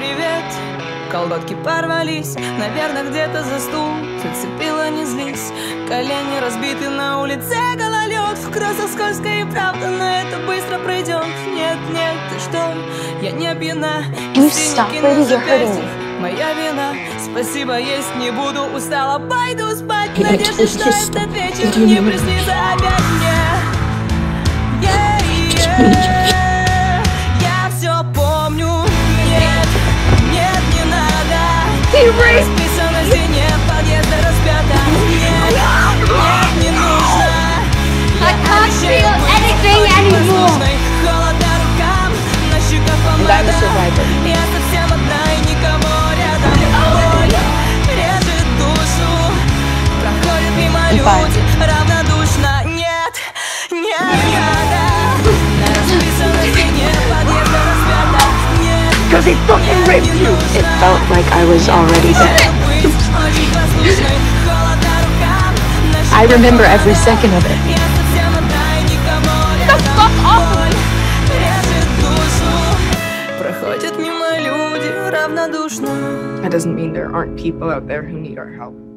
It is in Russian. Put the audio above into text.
привет. Колготки порвались, наверное, где-то за стул зацепила, не злись. Колени разбиты, на улице гололед. В кроссах скользко и правда, но это быстро пройдет. Нет, нет, ты что, я не пьяна. Синяки на запястьях, моя вина. Спасибо, есть не буду, устала, пойду спать. В надежде, что этот вечер не приснится опять мне. Я все помню. Нет, нет, не надо. Расписано в стене подъезда распята. Нет, нет, не нужно. I can't feel anything anymore. Холода рукам, на щеках помада. Я совсем одна и никого рядом. Боль режет душу. Проходят мимо люди равнодушно. Нет, нет, не надо. Расписано в стене подъезда распята. Нет, Because he fucking raped you! It felt like I was already dead. I remember every second of it. Fuck off! Проходят мимо люди равнодушно. That doesn't mean there aren't people out there who need our help.